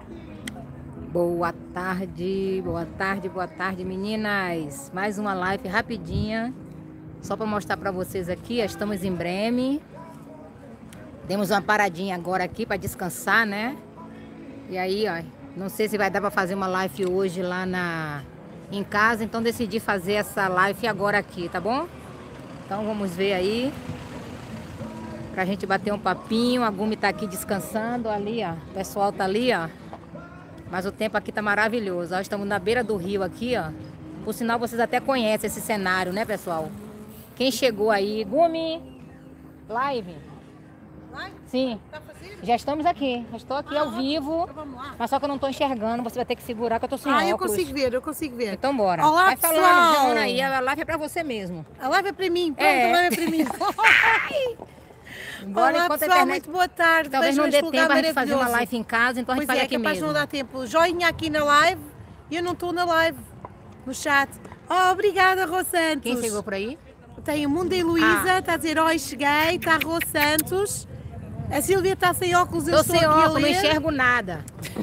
Boa tarde, boa tarde, boa tarde, meninas. Mais uma live rapidinha, só para mostrar para vocês aqui. Estamos em Breme. Demos uma paradinha agora aqui para descansar, né? E aí, ó, não sei se vai dar para fazer uma live hoje lá em casa, então decidi fazer essa live agora aqui, tá bom? Então vamos ver aí, pra gente bater um papinho. A Gumi tá aqui descansando ali, ó. O pessoal tá ali, ó. Mas o tempo aqui tá maravilhoso. Ó, estamos na beira do rio aqui, ó. Por sinal, vocês até conhecem esse cenário, né, pessoal? Quem chegou aí? Gumi! Live? Live? Sim. Tá fazendo? Já estamos aqui. Já estou aqui ao vivo. Então vamos lá. Mas só que eu não tô enxergando. Você vai ter que segurar, que eu tô sem óculos. Eu consigo ver, eu consigo ver. Então bora. Olá, vai pessoal. falando, Joana, aí. A live é pra você mesmo. A live é para mim, pronto, É. a live é para mim. Bora Olá, enquanto a pessoal, internet... muito boa tarde. Talvez não Vejam dê este tempo lugar a gente fazer uma maravilhoso. live em casa, então a gente Pois faz é, aqui capaz de mesmo. não dar tempo. Joinha aqui na live e eu não estou na live, no chat. Oh, obrigada, Rô Santos. Quem chegou por aí? Tem o Mundo e Luísa, está a dizer, oi, cheguei, está a Rô Santos. A Sílvia está sem óculos, eu Estou estou sem aqui a óculos, não ler. enxergo nada.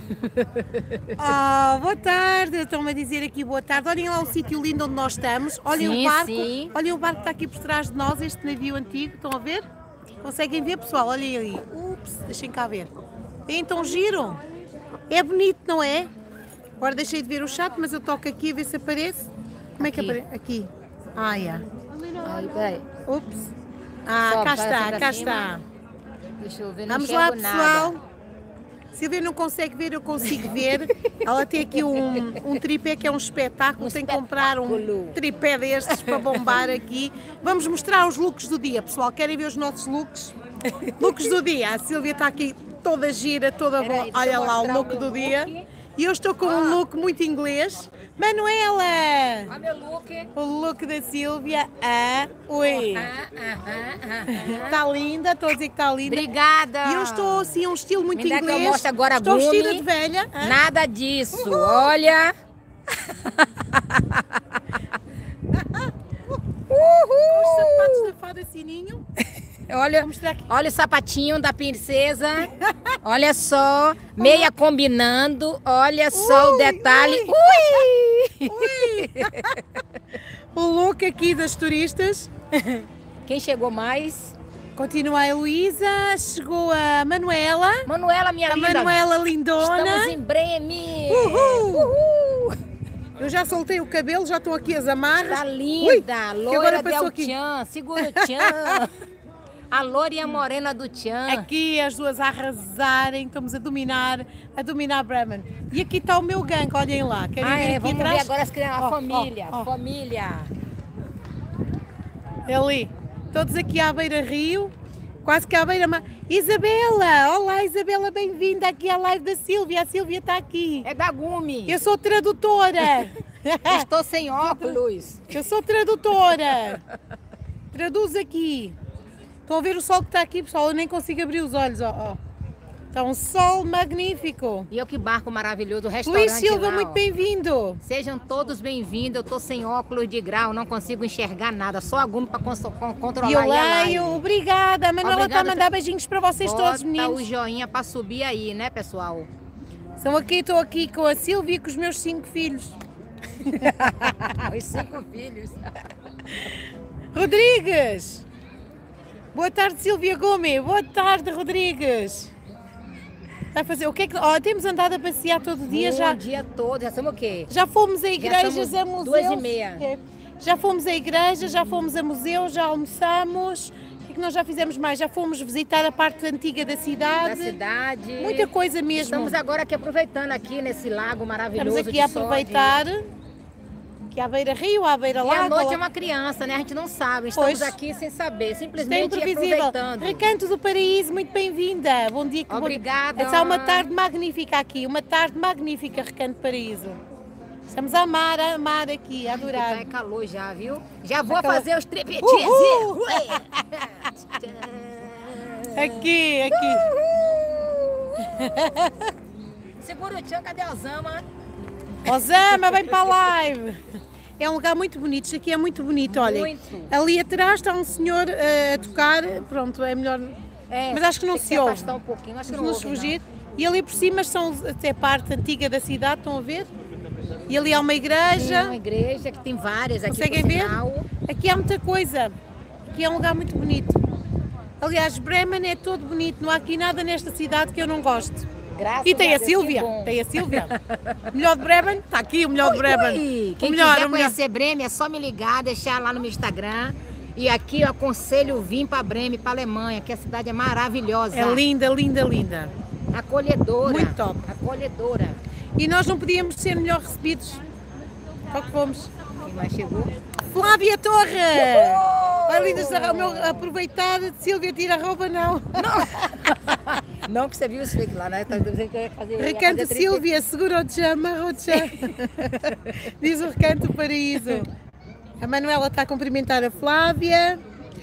Oh, boa tarde, estão-me a dizer aqui boa tarde. Olhem lá o sítio lindo onde nós estamos. Olhem Sim, o barco, sim. olhem o barco que está aqui por trás de nós, este navio antigo, estão a ver? Conseguem ver, pessoal? Olhem ali. Ups, deixem cá ver. Então giro. É bonito, não é? Agora deixei de ver o chat, mas eu toco aqui a ver se aparece. Como é que Aqui. aparece? Aqui. Ah, yeah. Aí, peraí. Ups. Ah, Sobe, cá vai está, assim pra cá cima. está. Deixa eu ver, não Vamos lá, enxergo pessoal. nada. Silvia não consegue ver, eu consigo ver. Ela tem aqui um tripé que é um espetáculo. Tem que comprar um espetáculo. tripé destes para bombar aqui. Vamos mostrar os looks do dia, pessoal. Querem ver os nossos looks? Looks do dia. A Silvia está aqui toda gira, toda Peraí, boa. deixa Olha eu lá o mostrar look o meu do dia. look. E eu estou com um look muito inglês. Manuela! Olha meu look. O look da Silvia. Ah, ui! Está linda, estou a dizer que está linda. Obrigada. E eu estou assim, um estilo muito Me dá que eu inglês. mostro agora a Estou Gumi. vestida de velha. Hã? Nada disso. Olha. Os sapatos da fada Sininho. Olha, Vou mostrar aqui. olha o sapatinho da princesa. Olha só, meia combinando. Olha só o Ui, detalhe. ui. Ui! Ui! O look aqui das turistas. Quem chegou mais? Continua a Heloísa, chegou a Manuela. Manuela, minha A linda. Manuela Estamos lindona. em Breme. Uhul. Uhul. Eu já soltei o cabelo, já estou aqui as amarras. Tá linda. Ui, que Loira agora del passou aqui. Tchan. Segura o Tchan. A loira e a morena do Tchan. Aqui as duas a arrasarem, estamos a dominar Bremen. E aqui está o meu gangue, olhem lá. Querem Ah, ver é, aqui vamos ver atrás? agora as crianças, a Ó, família, ó, ó. família. É ali, todos aqui à beira-rio, quase que à beira-mar. Isabela! Olá, Isabela, bem-vinda aqui à live da Sílvia. A Sílvia está aqui. É da Gumi. Eu sou tradutora. Estou sem óculos. Eu sou tradutora. Traduz aqui. Estão a ver o sol que está aqui, pessoal? Eu nem consigo abrir os olhos. Ó, ó. Está um sol magnífico. E eu que barco maravilhoso, o restaurante Luís Silva, lá, muito ó. bem-vindo. Sejam todos bem-vindos. Eu tô sem óculos de grau, não consigo enxergar nada. Só a Gumi para controlar E eu aí a live. leio. Obrigada. A Manuela está a Obrigada. mandar beijinhos para vocês todos, Bota meninos. o joinha para subir aí, né, pessoal? Estou aqui com a Sílvia e com os meus 5 filhos. Os 5 filhos. Rodrigues! Boa tarde, Sílvia Gomes. Boa tarde, Rodrigues. Está a fazer o que é que... Oh, temos andado a passear todo dia já. O dia todo. Já somos o quê? Já fomos a igrejas, somos a museus. 2h30. É. Já fomos a igrejas, já fomos a museus, já almoçamos. O que é que nós já fizemos mais? Já fomos visitar a parte antiga da Da cidade. cidade. Muita coisa mesmo. Estamos agora aqui aproveitando aqui nesse lago maravilhoso. Estamos aqui de a sol, aproveitar. Aqui à beira-rio, à E beira-lago. a noite é uma criança, né? A gente não sabe. Estamos Pois. aqui sem saber, Isto é simplesmente imprevisível. aproveitando. Recanto do Paraíso, muito bem-vinda. Bom dia. Obrigada. Está uma tarde magnífica aqui, uma tarde magnífica, Recanto do Paraíso. Estamos a amar aqui, a adorar. Tá calor já, viu? Já vou calor. fazer os tripetinhos. Uhul. Aqui, aqui. Segura o tchan, cadê a Osama? Osama, vem para a live. É um lugar muito bonito, isto aqui é muito bonito, olhem. Muito. Ali atrás está um senhor a tocar, pronto, é melhor... É, Mas acho que não tem se ouve. afastar um pouquinho, acho que não Vamos ouve, fugir. E ali por cima são até parte antiga da cidade, estão a ver? E ali há uma igreja. Tem uma igreja que tem várias aqui. Conseguem ver? Sinal. Aqui há muita coisa. Aqui é um lugar muito bonito. Aliás, Bremen é todo bonito. Não há aqui nada nesta cidade que eu não gosto. Graças E tem a Deus, Sílvia. que bom. Tem a Sílvia. O melhor de Bremen? Está aqui o melhor de Bremen. Ui. Quem O melhor, quiser o melhor. conhecer Bremen é só me ligar, deixar lá no meu Instagram. E aqui eu aconselho vir para Bremen, para Alemanha, que a cidade é maravilhosa. É linda, linda, linda. Acolhedora. Muito top. Acolhedora. E nós não podíamos ser melhor recebidos. Só que fomos. Quem mais chegou? Flávia Torre! Olha ali, o meu aproveitado de Sílvia tira a roupa, não. Não, que você viu isso lá, né? Tá dizendo que eu ia fazer. Recanto Sílvia, segura o chão, amarra o chão. Diz o Recanto do Paraíso. A Manuela está a cumprimentar a Flávia.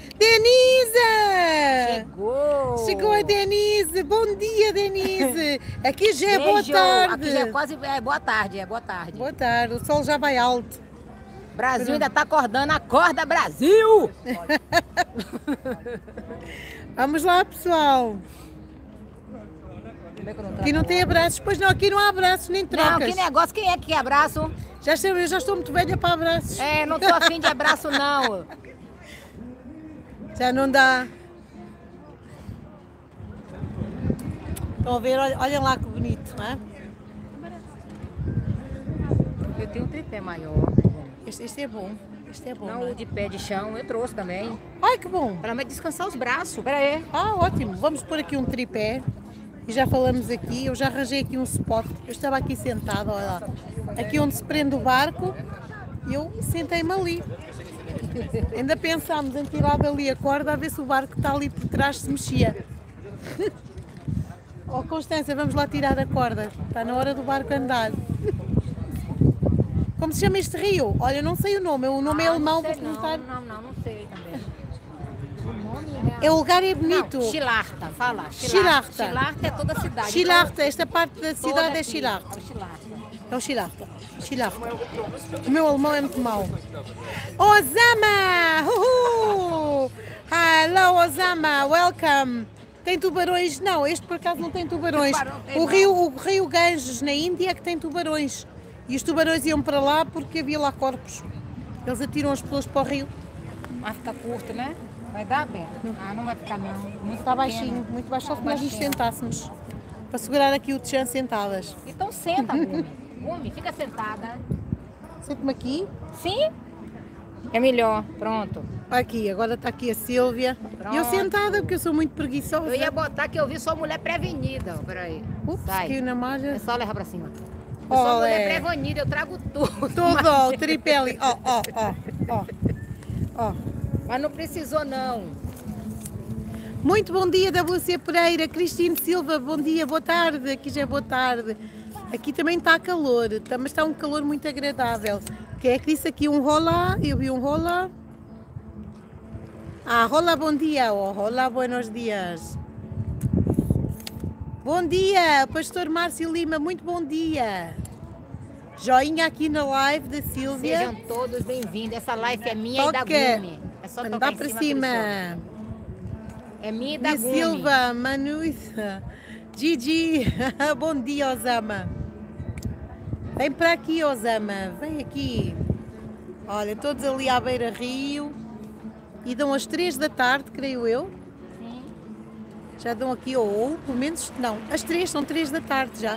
Denise! Chegou! Chegou a Denise! Bom dia, Denise! Aqui já é boa Beijo. tarde. Aqui já é quase. É boa tarde, é boa tarde. Boa tarde, o sol já vai alto. Brasil ainda tá acordando, acorda Brasil! Vamos lá, pessoal. Como é que eu não Aqui não tem abraços. Pois não, aqui não há abraços nem Não, trocas. que negócio, quem é que quer abraço? Eu já estou muito velha para abraços. É, não tô afim de abraço não. Já não dá. Estão a ver? Olhem lá que bonito, não é? Eu tenho um tripé maior. Este é bom. Este é bom. Não, Não o é? de pé de chão eu trouxe também. Ai, que bom. Para me descansar os braços. Pera aí. Ah, ótimo. Vamos pôr aqui um tripé. E já falamos aqui. Eu já arranjei aqui um spot. Eu estava aqui sentada, olha lá. Aqui onde se prende o barco. E eu sentei-me ali. Ainda pensámos em tirar dali a corda a ver se o barco que está ali por trás se mexia. Oh, Constância, vamos lá tirar a corda. Está na hora do barco andar. Como se chama este rio? Olha, eu não sei o nome é alemão, vou perguntar. Não sei também. O lugar é bonito. Não, Schilachta, fala. Schilachta. Schilachta é toda a cidade. Schilachta, esta parte da Toda cidade é aqui. Schilachta. É o Schilachta. É o Schilachta. Schilachta. O meu alemão é muito mau. Osama! Uhul! Hello, Osama, welcome! Tem tubarões? Não, este por acaso não tem tubarões. O rio Ganges na Índia é que tem tubarões. E os tubarões iam para lá porque havia lá corpos. Eles atiram as pessoas para o rio. Vai ficar curto, né? Vai dar, Beto? Ah, não vai ficar não. Muito Está pequeno. baixinho, muito baixo, só que nós nos Baixinho. sentássemos. Para segurar aqui o tchan sentadas. Então senta, Gumi. Gumi, fica sentada. Sento-me aqui. Sim? É melhor. Pronto. Aqui, agora está aqui a Sílvia. E eu Pronto. sentada porque eu sou muito preguiçosa. Eu ia botar que eu vi sua mulher prevenida. Ó, peraí. Ups, Sai. caiu na margem. É só levar pra cima. Eu sou mulher Olé. prevenida, eu trago tudo. Tudo, ó, o tripé ali. Ó, ó, ó, ó. Ó. Mas não precisou, não. Muito bom dia, WC Pereira. Cristine Silva, bom dia, boa tarde. Aqui já é boa tarde. Aqui também está calor, mas está um calor muito agradável. Quem é que disse aqui um rola? Eu vi um rola. Ah, rola, bom dia. Oh, rola, buenos dias. Bom dia, Pastor Márcio Lima, muito bom dia. Joinha aqui na live da Sílvia. Sejam todos bem-vindos. Essa live é minha e da Toca. Gumi. É só Andar tocar em para cima. cima. É minha e da Di Gumi. Silva, Manuisa, Gigi, bom dia, Osama. Vem para aqui, Osama, vem aqui. Olha, todos ali à beira-rio. E dão às 3 da tarde, creio eu. Sim. Já dão aqui, ou pelo menos, não, às 3, são 3 da tarde já.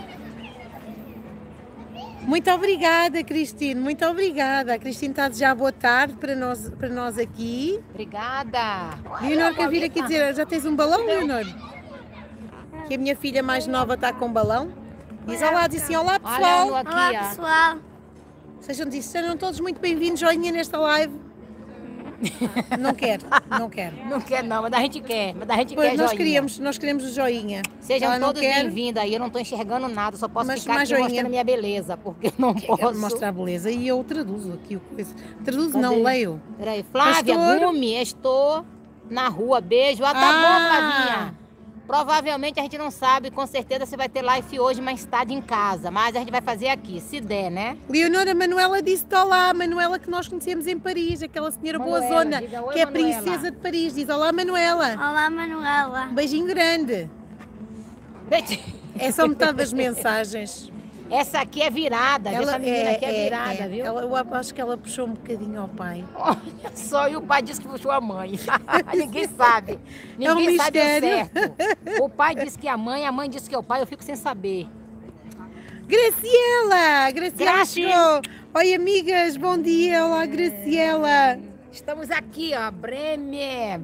Muito obrigada, Cristine, muito obrigada. A Cristine está a desejar boa tarde para nós aqui. Obrigada. Leonor, quer vir aqui dizer, já tens um balão, Leonor? Que a minha filha mais nova está com um balão. Diz olá, diz assim, olá Olha pessoal. no aqui, Olá ó. pessoal, Sejam todos muito bem-vindos, joinha nesta live. Não quero, não quero. Não quer não, mas a gente quer. Mas a gente Pois, quer nós joinha. queremos o joinha. Sejam Ela não todos quer. bem-vindos aí. Eu não estou enxergando nada, só posso Mas ficar mais aqui joinha. mostrando minha beleza, porque eu não Quero posso. mostrar a beleza e eu traduzo aqui o coisa. Traduzo, Cadê? não, leio. Peraí, Flávia, Pastor. Gumi, estou na rua. Beijo. Ah, tá bom, Flavinha. Provavelmente a gente não sabe com certeza se vai ter live hoje mais tarde em casa, mas a gente vai fazer aqui, se der, né? Leonora, Manuela disse-te olá, Manuela que nós conhecemos em Paris, aquela senhora boa Manuela, zona, diga oi, que é Manuela. princesa de Paris. Diz olá, Manuela. olá Manuela. Um beijinho grande. É só metade das mensagens. Essa aqui é virada, essa menina aqui é virada, viu? Eu acho que ela puxou um bocadinho ao pai. Olha só, e o pai disse que puxou a mãe. Ninguém sabe. É um Ninguém sabe o mistério. certo. O pai disse que é a mãe disse que é o pai, eu fico sem saber. Graciela! Graciela Graci. chegou! Oi, amigas, bom dia! Olá, Graciela! Estamos aqui, ó, Bremen.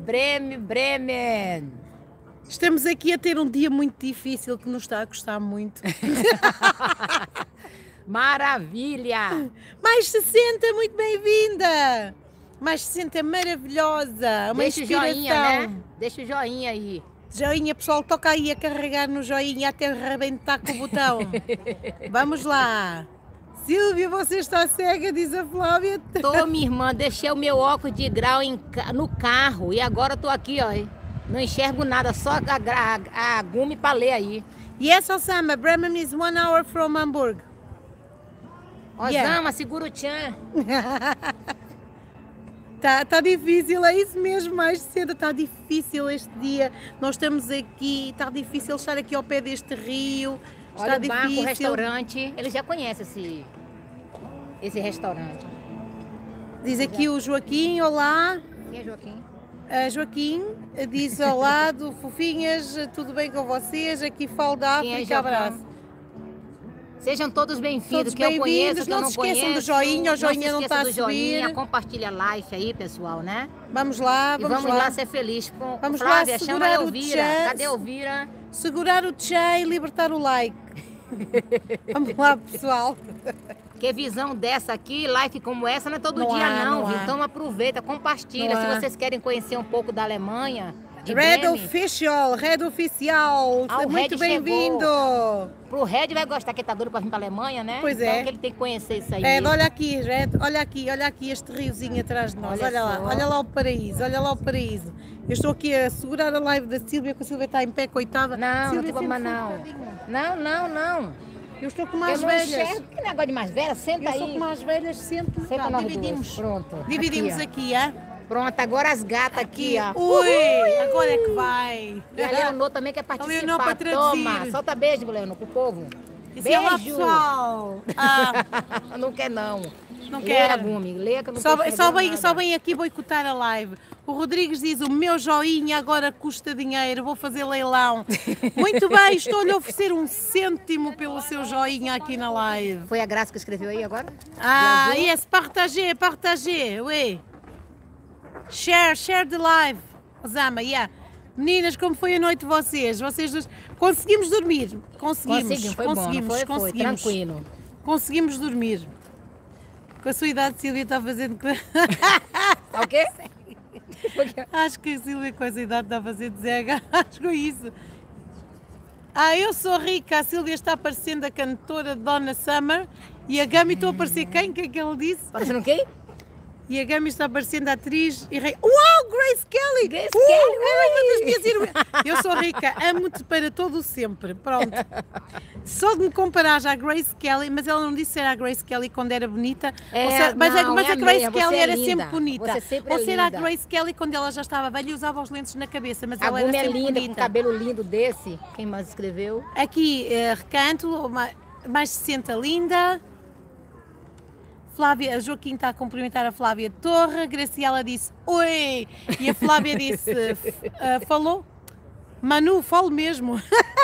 Estamos aqui a ter um dia muito difícil que nos está a gostar muito. Maravilha! Mais 60, muito bem-vinda! Mais 60, maravilhosa! Uma Deixa o inspiração. joinha, né? Deixa o joinha aí. Joinha, pessoal, toca aí a carregar no joinha até arrebentar com o botão. Vamos lá! Silvia, você está cega, diz a Flávia. Tô, minha irmã, deixei o meu óculos de grau no carro e agora tô aqui, ó. Não enxergo nada, só a gume para ler aí. Yes, Osama, Bremen is 1 hour from Hamburg. Osama, segura o tchan. Tá difícil, é isso mesmo, mais cedo, tá difícil este dia. Nós estamos aqui, tá difícil estar aqui ao pé deste rio. Olha Está o barco, difícil. o restaurante, ele já conhece esse restaurante. Diz aqui o Joaquim, olá. Quem é Joaquim? Joaquim diz olá, do Fofinhas, tudo bem com vocês? Aqui falo da Quem é África, Joaquim? abraço. Sejam todos bem-vindos, Todos que eu conheço, bem-vindos, que eu não não se esqueçam conheço. do joinha, o joinha não se está a esqueça do joinha, subir. compartilha a live aí, pessoal, né? Vamos lá, E vamos vamos lá. lá ser felizes. Vamos Flávia, lá chama segurar a o Elvira. chat. Cadê a Elvira? Segurar o tchan e libertar o like. Vamos lá, pessoal. Que visão dessa aqui, live como essa, não é todo Não dia há, não, não viu? há. Então aproveita, compartilha. Não Se há. vocês querem conhecer um pouco da Alemanha, de Red Bremen, Official, Red Oficial, Ah, o muito Red bem-vindo. pro Red vai gostar, que tá doido pra vir pra Alemanha, né? Pois então é. que ele tem que conhecer isso aí. Red, olha aqui, Red, olha aqui este riozinho atrás de nós, Olha olha só. lá o paraíso, olha lá o paraíso. Eu estou aqui a segurar a live da Sílvia, que a Sílvia está em pé, coitada. Não, não Sílvia, tem problema senta-se um não. bocadinho. Não. Eu estou com Eu mais não velhas. enxergo. Que negócio de mais velha? Senta Eu aí. sou com mais velhas, sempre. Senta Tá, nós dividimos. duas. Pronto. Dividimos ó. aqui, é? Pronto, agora as gatas aqui, ó. Ui, agora é que vai. E a Leonor também quer participar. Leonor para traduzir. Toma, solta beijo, Leonor, pro povo. Isso é lá, Beijo. pessoal. Ah, Não quer não. não Leia, quero. Gumi, leia que eu não Só, tô só, enxergando vem, nada. só vem aqui boicotar a live. O Rodrigues diz, o meu joinha agora custa dinheiro, vou fazer leilão. Muito bem, estou-lhe a oferecer 1 cêntimo pelo seu joinha aqui na live. Foi a Graça que escreveu aí agora? Ah, azul? yes, partagez, oui. Share the live. Osama, yeah. Meninas, como foi a noite de vocês? Vocês duas... Conseguimos dormir? Conseguimos, foi bom, não foi? Foi, conseguimos. tranquilo. Conseguimos dormir. Com a sua idade, Sílvia está fazendo... Tá o quê? Acho que a Sílvia com essa idade está a fazer de zega. Acho que é isso. Ah, eu sou rica. A Sílvia está parecendo a cantora Donna Summer. E a Gami estou a parecer quem? O que é que ele disse? Parecendo quem? E a Gami está parecendo a atriz e rei. Uau, Grace Kelly! Grace Kelly, Uma das minhas irmãs. Eu sou rica, amo-te para todo o sempre. Pronto. Só de me comparar à Grace Kelly, mas ela não disse ser a Grace Kelly quando era bonita. Mas não, a é Grace meia, Kelly você é era linda. sempre bonita. Você sempre é Ou ser a linda. Grace Kelly quando ela já estava velha e usava os lentes na cabeça, mas A ela era Gumi é sempre linda, com bonita. cabelo lindo desse. Quem mais escreveu? Aqui, recanto, mais 60 linda. Flávia, a Joaquim está a cumprimentar a Flávia Torre, Graciela disse oi, e a Flávia disse falou? Manu, falo mesmo.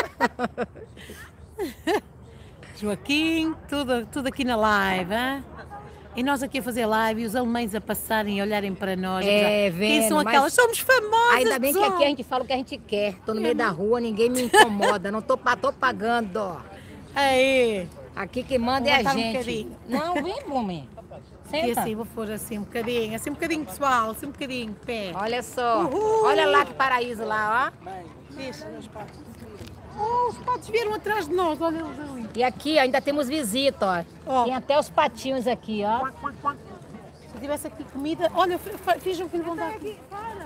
Joaquim, tudo aqui na live, hein? E nós aqui a fazer live e os alemães a passarem e olharem para nós. É, Quem vendo, são mas- aquelas? Somos famosas, Ainda bem que pessoal. aqui a gente fala o que a gente quer. Tô no meio da rua, ninguém me incomoda. Não tô pagando. Aí. Aqui quem manda Vou é a botar um gente. bocadinho. Não, vem, Gumi. E Senta. assim, vou pôr assim um bocadinho, pessoal, assim um bocadinho, pé. Olha só. Uhul. Olha lá que paraíso lá, ó. Deixa os patos. Oh, os patos vieram atrás de nós, olha eles ali. E aqui ó, ainda temos visita, ó. Ó. Tem até os patinhos aqui, ó. Se tivesse aqui comida, olha, fiz um que lhe vão dar aqui.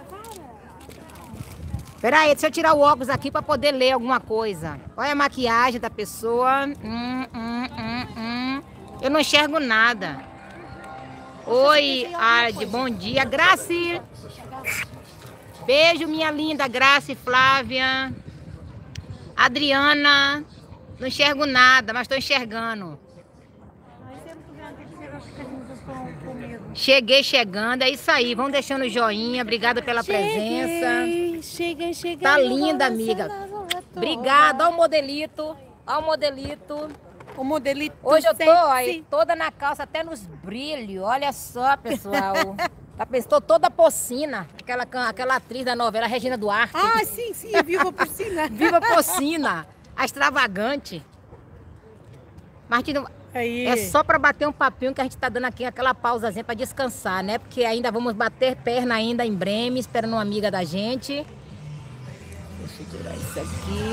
Pera aí, deixa eu tirar o óculos aqui para poder ler alguma coisa. Olha a maquiagem da pessoa. Eu não enxergo nada. Oi, Ard, bom dia. Graci. Beijo, minha linda Graci, Flávia. Adriana. Não enxergo nada, mas estou enxergando. Cheguei chegando, é isso aí. Vão deixando o joinha. Obrigada pela presença. Cheguei. Tá linda, amiga. Obrigada. Olha o modelito. Olha o modelito. O modelito. Hoje eu tô aí, toda na calça, até nos brilhos. Olha só, pessoal. Estou toda porcina. Aquela atriz da novela, Regina Duarte. Ah, sim, Viva Porcina. Viva Porcina. A extravagante. Martinho, aí. É só para bater um papinho que a gente tá dando aqui aquela pausazinha para descansar, né? Porque ainda vamos bater perna ainda em Breme, esperando uma amiga da gente. Deixa eu tirar isso aqui.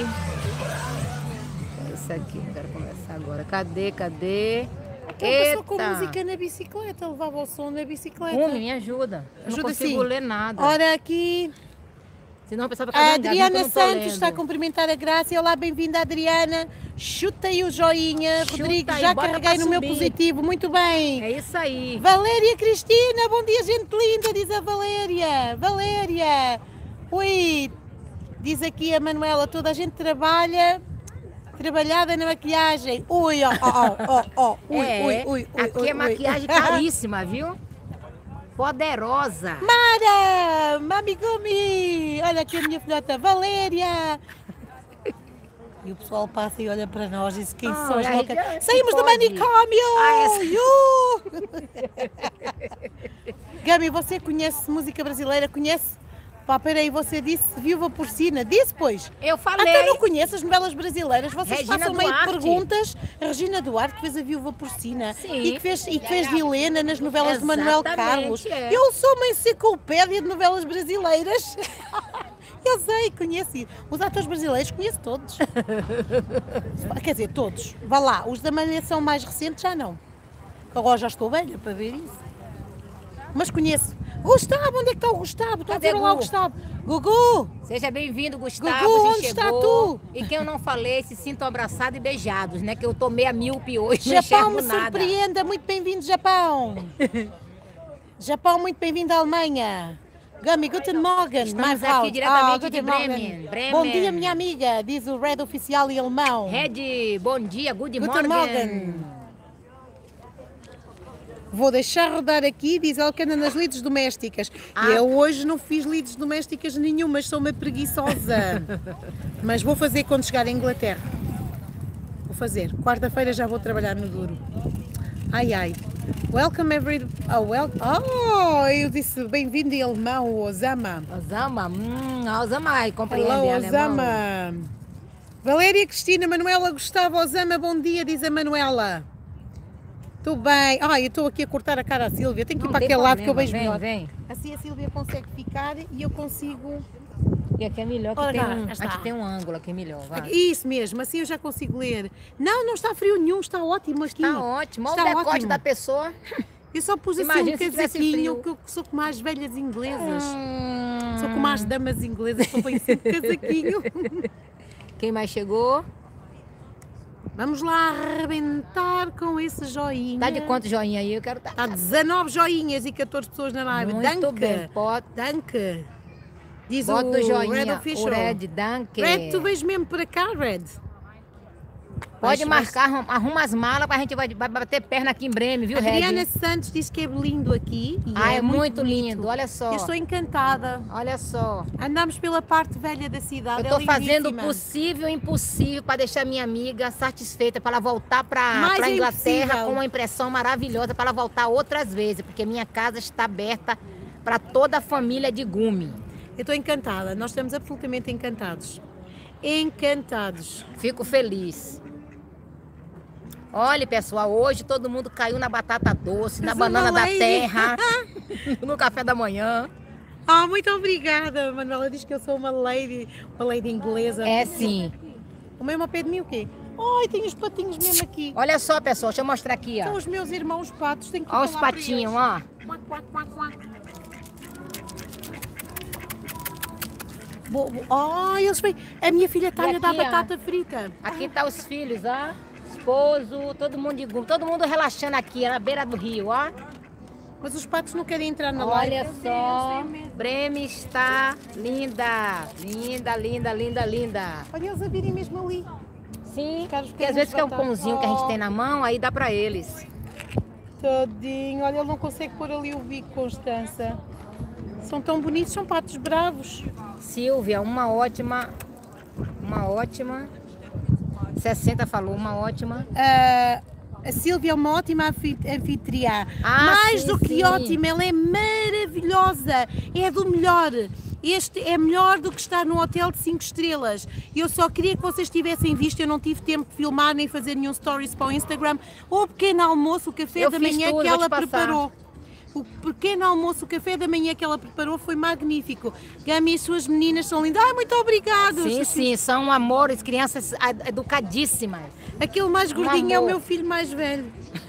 Isso aqui, não quero conversar agora. Cadê? Eita! Com música na bicicleta, levava o som na bicicleta. Me ajuda. Eu não consigo ler nada. Ora aqui. Senão a pessoa a Adriana Santos está a cumprimentar a Graça. Olá, bem-vinda, Adriana. Chuta aí o joinha. Rodrigo, já carreguei no meu positivo. Muito bem. É isso aí. Valéria Cristina, bom dia, gente linda, diz a Valéria. Ui, diz aqui a Manuela, toda a gente trabalhada na maquiagem. Ui. Aqui é maquiagem caríssima, viu? Poderosa. Mara, Mamigumi, olha aqui a minha filhota, Valéria. E o pessoal passa e olha para nós e diz quem são as loucas. Saímos do manicômio! Gabi, você conhece música brasileira? Conhece? Pá, peraí, você disse Viúva Porcina. Disse, pois? Eu falei. Até não conheço as novelas brasileiras. Vocês Regina passam meio de Duarte. perguntas. A Regina Duarte que fez a Viúva Porcina. Sim. E que fez de Helena nas novelas de Manuel Carlos. É. Eu sou uma enciclopédia de novelas brasileiras. Eu sei, conheço. Os atores brasileiros conheço todos. Quer dizer, todos. Vá lá. Os da Malhação mais recentes já não. Agora já estou velha para ver isso. Mas conheço. Gustavo, onde é que está o Gustavo? Estou a ver lá o Gustavo. Gugu! Seja bem-vindo, Gustavo. Gugu, onde está tu? E quem eu não falei, se sintam abraçados e beijados, né? Que eu tô meia míope hoje, Japão, não me nada. surpreenda. Muito bem-vindo, Japão. Japão, muito bem-vindo à Alemanha. Gami, guten Morgen. Estamos aqui diretamente de Bremen. Bom dia, minha amiga, diz o Red Oficial em alemão. Red, bom dia, guten Morgen. Vou deixar rodar aqui, diz ela que anda nas lides domésticas. Eu hoje não fiz lides domésticas nenhumas, sou uma preguiçosa. Mas vou fazer quando chegar à Inglaterra. Vou fazer. Quarta-feira já vou trabalhar no duro. Ai. Welcome every... eu disse bem-vindo em alemão, Osama. Osama, compreende Hello, alemão. Osama. Valéria Cristina, Manuela Gustavo, Osama, bom dia, diz a Manuela. Estou bem. Eu estou aqui a cortar a cara à Sílvia. Tenho que ir para aquele lado que eu vejo melhor. Vem. Assim a Sílvia consegue ficar e eu consigo... E aqui é melhor, que aqui tem um ângulo aqui melhor. Vai. Isso mesmo, assim eu já consigo ler. Não está frio nenhum, está ótimo aqui. Está ótimo. Olha o decote ótimo da pessoa. Eu só pus assim um casaquinho, que eu sou como as velhas inglesas. Sou como as damas inglesas, só ponho sempre casaquinho. Quem mais chegou? Vamos lá arrebentar com esse joinha. Tá de quanto joinha aí? Eu quero estar. Tá 19 joinhas e 14 pessoas na live. Muito bem. Danke. Diz bota o joinha, Red Official. O Red, danke. Red, tu vês mesmo por cá, Red? Pode marcar, arruma as malas para a gente vai bater perna aqui em Breme, viu, Red? Adriana Santos diz que é lindo aqui. É muito lindo, olha só. Eu estou encantada. Olha só. Andamos pela parte velha da cidade. Eu estou fazendo o possível e impossível para deixar minha amiga satisfeita, para ela voltar para a Inglaterra com uma impressão maravilhosa, para ela voltar outras vezes, porque minha casa está aberta para toda a família de Gumi. Eu estou encantada, nós estamos absolutamente encantados. Encantados. Fico feliz. Olha, pessoal, hoje todo mundo caiu na batata doce, na banana da terra, no café da manhã. Muito obrigada, Manuela. Diz que eu sou uma lady inglesa. É sim. O mesmo ao pé de mim o quê? Tem os patinhos mesmo aqui. Olha só, pessoal, deixa eu mostrar aqui, ó. São os meus irmãos patos. Tenho que olha os patinhos, ó. Eles vêm. A minha filha está a dar batata frita. Aqui tá os filhos, ó. Esposo, todo mundo de Gumi, todo mundo relaxando aqui, na beira do rio, ó. Mas os patos não querem entrar na live. Olha só, Breme está linda, linda, linda, linda, linda. Olha eles a virem mesmo ali. Sim, Os caras porque às querem vezes que é um batata. pãozinho que a gente tem na mão, aí dá pra eles. Tadinho, olha, ele não consegue pôr ali o bico, Constança. São tão bonitos, são patos bravos. Silvia, uma ótima. 60 falou, uma ótima. A Sílvia é uma ótima anfitriã. Ah, Mais sim, do que sim. ótima, ela é maravilhosa. É do melhor. Este é melhor do que estar num hotel de 5 estrelas. Eu só queria que vocês tivessem visto, eu não tive tempo de filmar nem fazer nenhum stories para o Instagram. O pequeno almoço, o café Eu da fiz manhã tudo, que vou te ela passar. preparou. O pequeno almoço, o café da manhã que ela preparou foi magnífico. Gami e as suas meninas são lindas. Ai, muito obrigada. Sim, sim, são amores, crianças educadíssimas. Aquele mais gordinho é o amor. meu filho mais velho.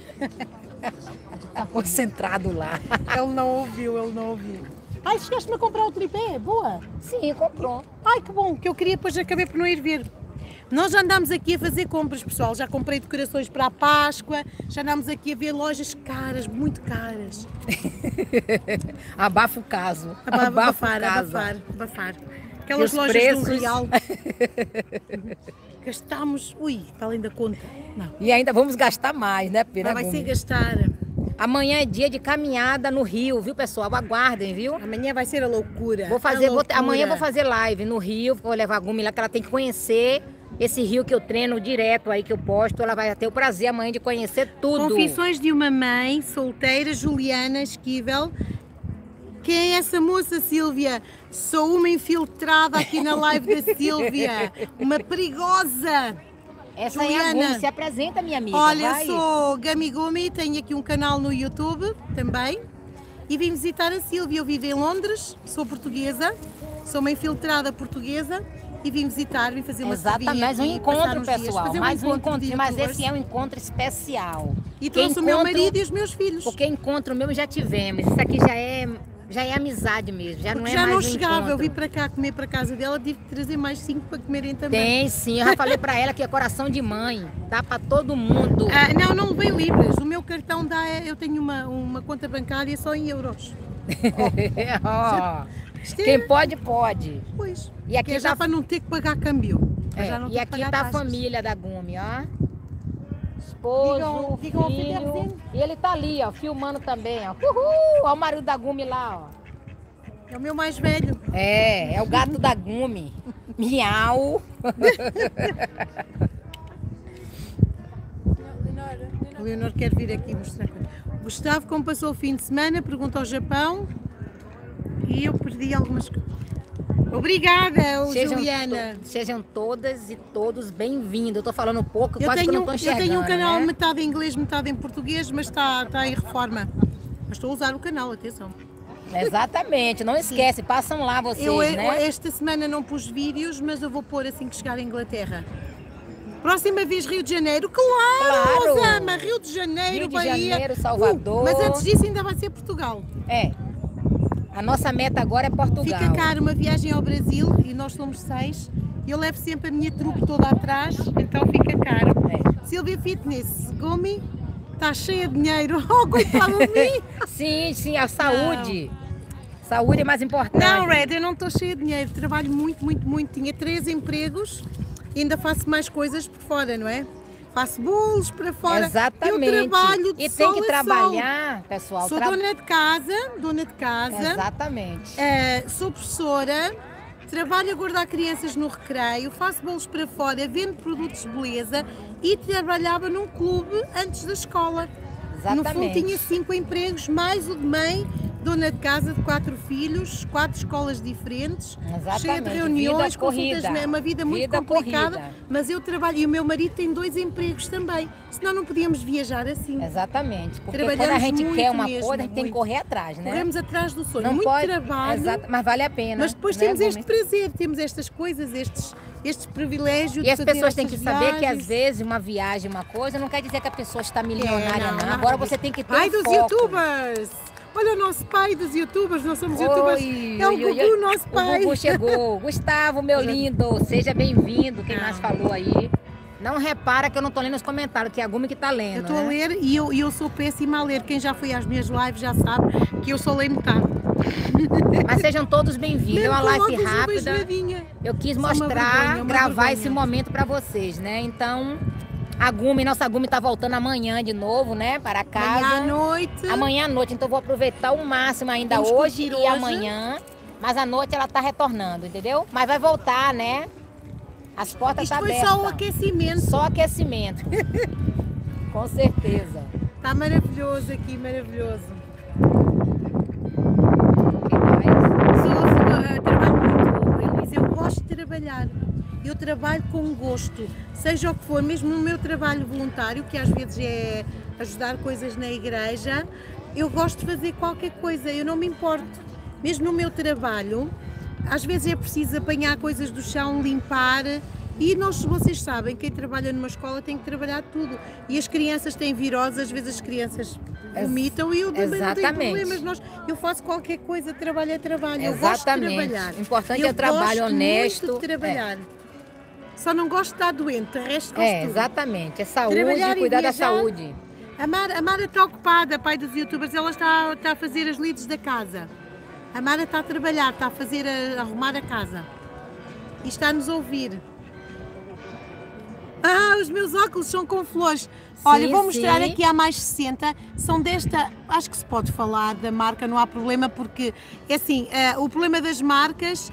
Tá concentrado lá. Ele não ouviu. Ai, chegaste-me a comprar o tripé? Boa. Sim, comprou. Ai, que bom, que eu queria, depois acabei por não ir ver. Nós já andámos aqui a fazer compras, pessoal. Já comprei decorações para a Páscoa, já andámos aqui a ver lojas caras, muito caras. Abafa o caso. Abafar. Aquelas E os lojas preços? de um real. Gastámos, para além da conta. Não, E ainda vamos gastar mais, né, Pira? vai ser gastar. Amanhã é dia de caminhada no Rio, viu, pessoal? Aguardem, viu? Amanhã vai ser a loucura. Amanhã eu vou fazer live no Rio, vou levar a Gumi lá, que ela tem que conhecer esse rio que eu treino direto aí, que eu posto. Ela vai ter o prazer amanhã de conhecer tudo. Confissões de uma mãe solteira, Juliana Esquivel. Quem é essa moça, Sílvia? Sou uma infiltrada aqui na live da Sílvia. Uma perigosa. Essa é a Juliana. Gumi, se apresenta, minha amiga. Olha, vai. sou Gami Gumi, tenho aqui um canal no YouTube também. E vim visitar a Sílvia. Eu vivo em Londres, sou portuguesa, sou uma infiltrada portuguesa. E vim visitar, vim fazer uma Exatamente, mais um aqui, passar encontro, uns dias, pessoal. fazer Mais um encontro, de mas youtubers. esse é um encontro especial. E Porque trouxe o meu encontro- marido e os meus filhos. Porque encontro mesmo já tivemos. Isso aqui já é amizade mesmo. Já não Porque é já mais não um chegava, encontro. eu vim para cá comer para casa dela, tive que trazer mais 5 para comerem também. Tem sim, eu já falei pra ela que é coração de mãe. Dá pra todo mundo. Não levei libras, o meu cartão eu tenho uma conta bancária só em euros. Ó, Isto é- quem pode, pode. Pois, E aqui que é já tá- para não ter que pagar câmbio. Para É, já não e ter aqui que pagar tá a taxas. família da Gumi, ó. Esposo, Digam ao filho. Fidel. E ele tá ali, ó, filmando também, ó. Uhul! Ó o marido da Gumi lá, ó. É o meu mais velho. É o gato da Gumi. Miau. O Leonor quer vir aqui mostrar. Gustavo, como passou o fim de semana, pergunta ao Japão. E eu perdi algumas coisas. Obrigada, Juliana. Sejam todas e todos bem-vindos. Eu tô falando pouco, Eu quase que eu tenho, não tô eu enxergando, tenho um canal né? metade em inglês, metade em português, mas está em reforma. Mas estou a usar o canal, atenção. Exatamente, não esquece, passam lá vocês, Eu né? esta semana não pus vídeos, mas eu vou pôr assim que chegar à Inglaterra. Próxima vez Rio de Janeiro, claro, Claro. Rosama, Rio de Janeiro, Rio de Bahia. Janeiro, Salvador. Mas antes disso ainda vai ser Portugal. É. A nossa meta agora é Portugal. Fica caro uma viagem ao Brasil e nós somos 6. Eu levo sempre a minha trupe toda atrás, então fica caro. É. Silvia Fitness, Gumi, está cheia de dinheiro. Oh, coitado de mim! Sim, a saúde. Saúde é mais importante. Não, Red, eu não estou cheia de dinheiro. Trabalho muito. Tinha 3 empregos e ainda faço mais coisas por fora, não é? Faço bolos para fora. Exatamente. Eu trabalho de e sol tem que a trabalhar, pessoal. sol. Sou dona de casa. Exatamente. Sou professora. Trabalho a guardar crianças no recreio. Faço bolos para fora. Vendo produtos de beleza. E trabalhava num clube antes da escola. No fundo Exatamente. tinha 5 empregos, mais o de mãe, dona de casa de 4 filhos, 4 escolas diferentes, Exatamente. cheia de reuniões, Vida consultas, corrida. é uma vida muito Vida complicada, corrida. mas eu trabalho e o meu marido tem 2 empregos também, senão não podíamos viajar assim. Exatamente. Porque quando a Trabalhamos gente muito quer uma mesmo, coisa, a gente tem que muito. correr atrás, né? Corremos atrás do sonho, Não muito pode, trabalho, mas vale a pena. mas depois né, temos este Gumi? prazer, temos estas coisas, estes privilégios E de as fazer pessoas têm que estas saber que às viagens. vezes uma viagem, uma coisa, não quer dizer que a pessoa está milionária, não, não. nada Agora disso. você tem que ter Pai um dos foco. youtubers! Olha o nosso pai dos youtubers, nós somos youtubers. É o Gugu, nosso pai. O Gugu chegou. Gustavo, meu lindo, seja bem-vindo. Quem Não. mais falou aí? Não repara que eu não tô lendo os comentários, que é a Gumi que tá lendo, Eu estou né? a ler e eu sou péssima a ler. Quem já foi às minhas lives já sabe que eu só leio metade. Mas sejam todos bem-vindos. É uma live rápida. Eu quis mostrar, gravar esse momento para vocês, né? Então, nossa Gumi tá voltando amanhã de novo, né? Para casa. Amanhã à noite. Amanhã à noite. Então, eu vou aproveitar o máximo ainda hoje e amanhã. Mas à noite ela tá retornando, entendeu? Mas vai voltar, né? As portas estão abertas. Isto foi só o aquecimento. Só aquecimento. Com certeza. Tá maravilhoso aqui, maravilhoso. Trabalho muito, Elisa. Eu gosto de trabalhar. Eu trabalho com gosto. Seja o que for, mesmo no meu trabalho voluntário, que às vezes é ajudar coisas na igreja, eu gosto de fazer qualquer coisa. Eu não me importo. Mesmo no meu trabalho, às vezes é preciso apanhar coisas do chão, limpar, e vocês sabem, quem trabalha numa escola tem que trabalhar tudo. E as crianças têm virose, às vezes as crianças vomitam e eu também não tenho problemas. Eu faço qualquer coisa, trabalho é trabalho. Eu gosto de trabalhar. O importante é o trabalho honesto. Muito de trabalhar. Só não gosto de estar doente, o resto gosto tudo. Exatamente. É saúde e cuidar da saúde. A Mara está ocupada, pai dos youtubers, ela está a fazer as leads da casa. A Mara está a trabalhar, está a arrumar a casa e está-nos a ouvir. Os meus óculos são com flores. Olha, vou mostrar aqui há mais 60, são desta, acho que se pode falar da marca, não há problema, porque é assim, o problema das marcas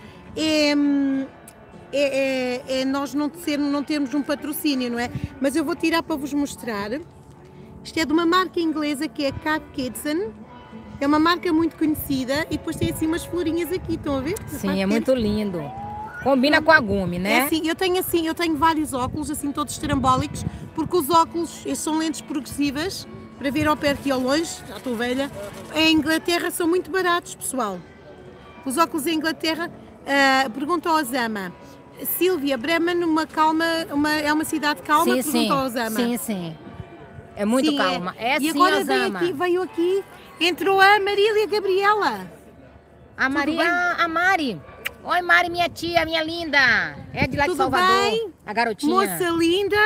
é nós não termos um patrocínio, não é? Mas eu vou tirar para vos mostrar. Isto é de uma marca inglesa que é Cat Kitson. É uma marca muito conhecida e depois tem assim umas florinhas aqui, estão a ver? Sim, é muito lindo. Combina com a Gumi, né? Assim, eu tenho vários óculos, assim, todos trambólicos, porque os óculos, estes são lentes progressivas, para ver ao perto e ao longe, já estou velha. Em Inglaterra são muito baratos, pessoal. Os óculos em Inglaterra, pergunta ao Osama. Sílvia, Bremen, é uma cidade calma? Sim, pergunta ao Osama. Sim. É muito calma. É e sim, agora Osama. veio aqui, entrou a Marília e a Gabriela. A Mari. Oi, Mari, minha tia, minha linda. É de lá de Salvador. Bem? A garotinha. Moça linda.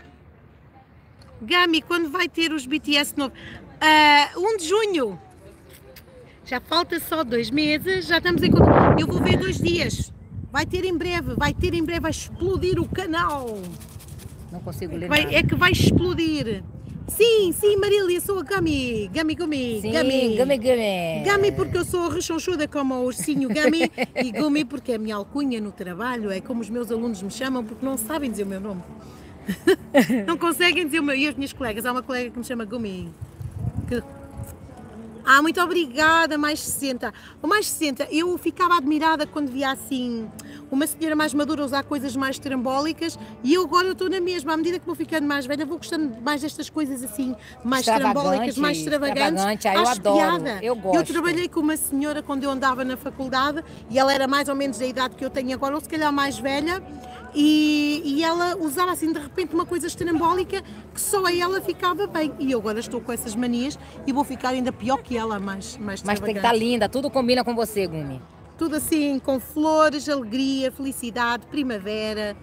Gami, quando vai ter os BTS novo? 1 de junho. Já falta só 2 meses, já estamos em conta. Eu vou ver 2 dias. Vai ter em breve, vai explodir o canal. Não consigo ler nada. É que vai explodir. Sim, Marília, sou a Gami. Gami. Gami porque eu sou rechonchuda como o ursinho Gami e Gumi porque é a minha alcunha no trabalho, é como os meus alunos me chamam porque não sabem dizer o meu nome. Não conseguem dizer o meu. E as minhas colegas, há uma colega que me chama Gumi. Muito obrigada, mais 60. O mais 60, eu ficava admirada quando via assim uma senhora mais madura usar coisas mais trambólicas e eu agora estou na mesma. À medida que vou ficando mais velha, vou gostando mais destas coisas assim, mais trambólicas, mais extravagantes. Eu adoro, eu gosto. Eu trabalhei com uma senhora quando eu andava na faculdade e ela era mais ou menos da idade que eu tenho agora, ou se calhar mais velha. E ela usava assim de repente uma coisa estrambólica que só a ela ficava bem. E eu agora estou com essas manias e vou ficar ainda pior que ela, mais Mas tem que estar linda, tudo combina com você, Gumi. Tudo assim, com flores, alegria, felicidade, primavera.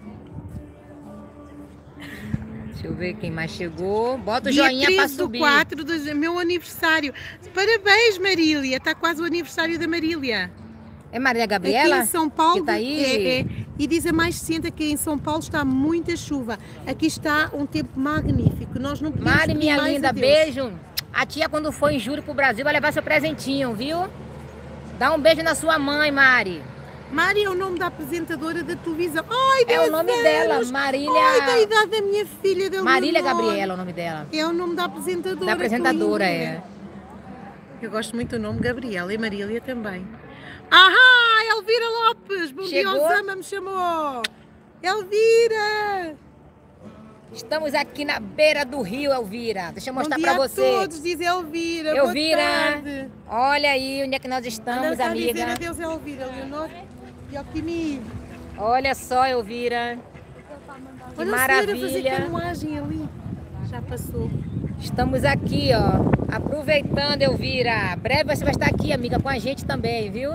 Deixa eu ver quem mais chegou. Bota o joinha para subir. Dia 13/4 do meu aniversário. Parabéns, Marília. Está quase o aniversário da Marília. É Maria Gabriela? Aqui em São Paulo, que tá aí? E diz a mais 60 que em São Paulo está muita chuva. Aqui está um tempo magnífico. Nós não podemos Mari, minha linda, beijo. A tia, quando for em julho pro Brasil, vai levar seu presentinho, viu? Dá um beijo na sua mãe, Mari. Mari é o nome da apresentadora da televisão. Ai, é o nome dela, Marília. Ai, da idade da minha filha. Marília Gabriela é o nome dela. É o nome da apresentadora. Da apresentadora, é. Eu gosto muito do nome Gabriela e Marília também. Elvira Lopes, bom dia, Osama me chamou. Elvira! Estamos aqui na beira do rio, Elvira. Deixa eu mostrar para você. Bom dia a todos, diz Elvira. Elvira, boa tarde. Olha aí onde é que nós estamos, amiga. Dizer adeus, Elvira, Leonor e Alquimia. Olha só, Elvira. Que maravilha. Olha a fazer canoagem ali. Já passou. Estamos aqui, ó, aproveitando, Elvira. Breve você vai estar aqui, amiga, com a gente também, viu?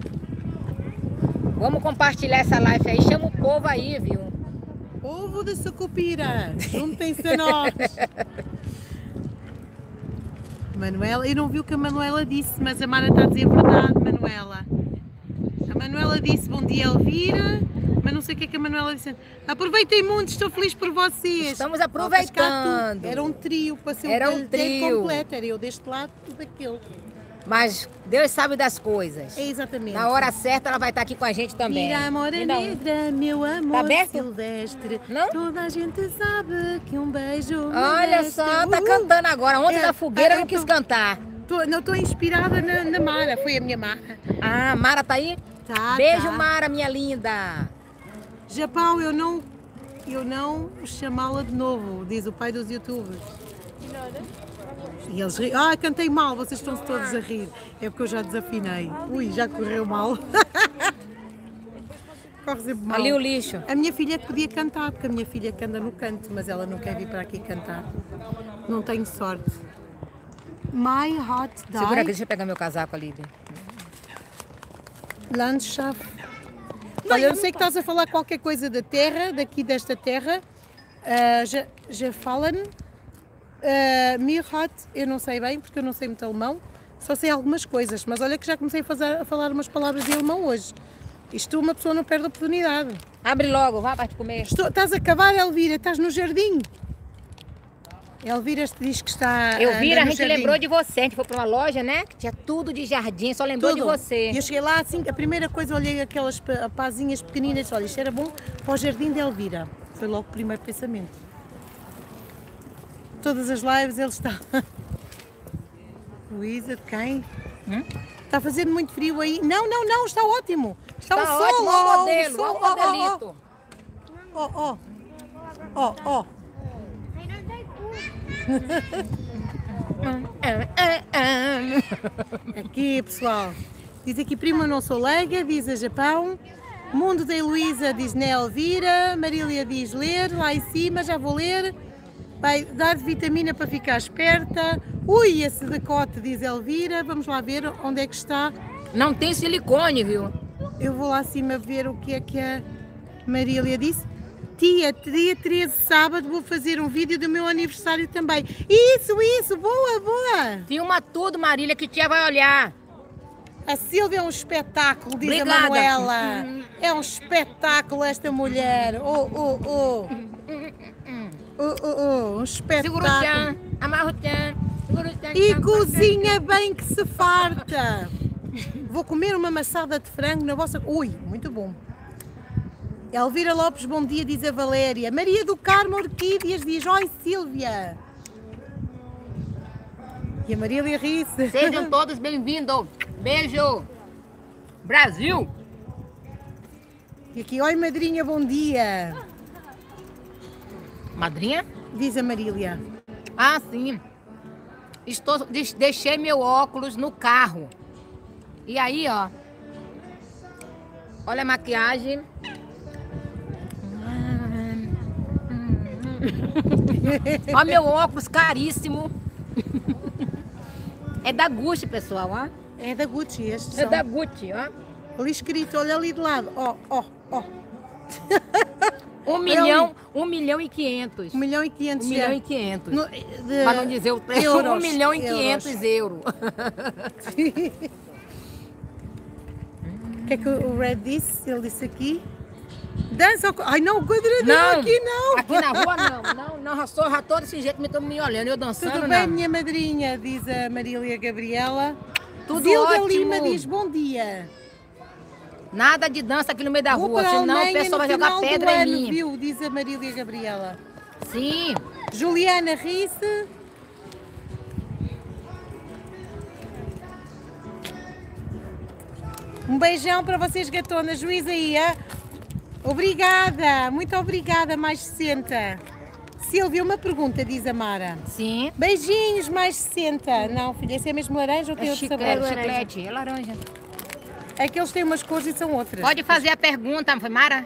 Vamos compartilhar essa live aí. Chama o povo aí, viu? Povo de Sucupira, juntem-se a nós. Manuela, eu não vi o que a Manuela disse, mas a Mara está a dizer a verdade, Manuela. A Manuela disse bom dia, Elvira, mas não sei o que é que a Manuela disse. Aproveitem muito, estou feliz por vocês. Estamos aproveitando. Era um trio, passei Era o um inteiro trio. completo, era eu deste lado e daquele. Mas Deus sabe das coisas. É exatamente. Na hora certa ela vai estar aqui com a gente também. Mira, amor Me dá um. negra, meu amor aberto? silvestre. Não? Toda a gente sabe que um beijo Olha merece. só, tá cantando agora. Ontem É, na fogueira eu não quis tô- cantar. Não estou inspirada na Mara, foi a minha Mara. Ah, Mara tá aí? Tá, Beijo, tá. Mara, minha linda. Japão, eu não chamá-la de novo, diz o pai dos youtubers. E eles riem. Ah, cantei mal, vocês estão-se todos a rir. É porque eu já desafinei. Ui, já correu mal. Corre sempre mal. Ali o lixo. A minha filha podia cantar, porque a minha filha que anda no canto, mas ela não quer vir para aqui cantar. Não tenho sorte. My Hot Segura aqui, Die deixa eu pegar meu casaco ali. Landschaft. Olha, eu sei que estás a falar qualquer coisa da terra, daqui desta terra. Já falam. Mir Hot, eu não sei bem, porque eu não sei muito alemão. Só sei algumas coisas, mas olha que já comecei a falar umas palavras de alemão hoje. Isto uma pessoa não perde a oportunidade. Abre logo, vá para te comer. Estás a acabar, Elvira? Estás no jardim? Elvira diz que está Elvira, a no gente jardim. lembrou de você. A gente foi para uma loja, né? Que tinha tudo de jardim, só lembrou de Tudo. você. E eu cheguei lá assim, a primeira coisa olhei aquelas pazinhas pequeninas, olha, isto era bom para o jardim de Elvira. Foi logo o primeiro pensamento. Todas as lives ele está. Luísa, de quem? Está fazendo muito frio aí. Não, não, não, está ótimo. Está um sol, ótimo, ó, ó o modelo, sol, ó o modelito. Ó, ó, ó. Aqui, pessoal. Diz aqui, prima, não sou leiga, diz a Japão. Mundo da Heloísa diz na Elvira. Marília diz ler, lá em cima, já vou ler. Vai dar vitamina para ficar esperta. Ui, esse decote, diz Elvira. Vamos lá ver onde é que está. Não tem silicone, viu? Eu vou lá acima ver o que a Marília disse. Tia, dia 13, sábado, vou fazer um vídeo do meu aniversário também. Isso, boa, boa. Filma tudo, Marília, que tia vai olhar. A Silvia é um espetáculo, diz Obrigada. a Manuela. É um espetáculo esta mulher. Um Segura o espetáculo. tchan, amarra o tchan. Segura o tchan. E cozinha bem que se farta. Vou comer uma maçada de frango na vossa... Ui, muito bom. Elvira Lopes, bom dia, diz a Valéria. Maria do Carmo Orquídeas diz, oi Sílvia. E a Marília ri-se. Sejam todos bem-vindos. Beijo. Brasil. E aqui, oi madrinha, bom dia. Madrinha? Diz a Marília. Ah, sim. Deixei meu óculos no carro. E aí, ó. Olha a maquiagem. Olha meu óculos caríssimo. É da Gucci, pessoal, ó. É da Gucci, estes É são. da Gucci, ó. Ali escrito, olha ali de lado. Ó. 1.500.000. 1 milhão e 500. 1.500.000. No- Para não dizer o preço, euros, 1.500.000 euros. O que é que o Red disse? Ele disse aqui. Dança ao... Ai não, o quadradinho Não, aqui não. aqui na rua não, já estou desse jeito, me estou me olhando, eu dançando, Tudo não. bem, minha madrinha, diz a Marília Gabriela. Tudo Zilda ótimo. Lima diz bom dia. Nada de dança aqui no meio da Vou rua, para a senão o Alemanha pessoal vai no jogar final do pedra em ano, mim. viu? Diz a Marília Gabriela. Sim, Juliana Risse. Um beijão para vocês, gatonas. Juiz aí, obrigada, muito obrigada, mais 60. Silvia, uma pergunta, diz a Mara. sim. Beijinhos, mais 60. Não, filha, esse é mesmo laranja ou tem É outro sabor? chiclete, é laranja. É que eles têm umas cores e são outras. Pode fazer a pergunta, Mara?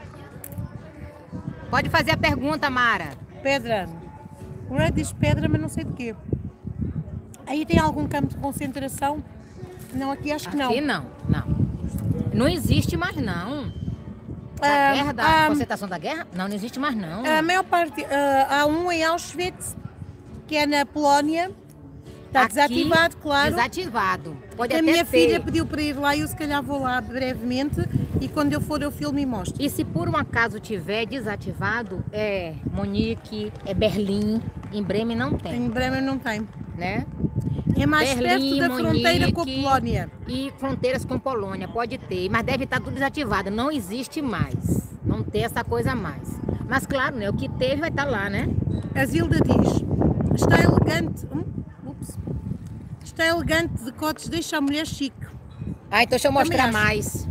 Pode fazer a pergunta, Mara. Pedra. O Red diz pedra, mas não sei de quê. Aí tem algum campo de concentração? Não, aqui acho que não. Aqui não. Não existe mais não. Da guerra, da concentração da guerra? Não existe mais não. A maior parte, há um em Auschwitz, que é na Polónia, Está desativado, claro. Desativado. Pode A até minha ter. filha pediu para ir lá e eu se calhar vou lá brevemente e quando eu for eu filmo e mostro. E se por um acaso tiver desativado, é Monique, é Berlim, em Bremen não tem, Em Bremen não tem. né? É mais Berlim, perto da fronteira com a Monique Polónia. E fronteiras com Polônia, pode ter, mas deve estar tudo desativado, não existe mais, não tem essa coisa mais. Mas claro, né, o que teve vai estar lá, né? A Zilda diz, está elegante, está elegante, decotes, deixa a mulher chique. Ah, então deixa eu Também mostrar acho. mais.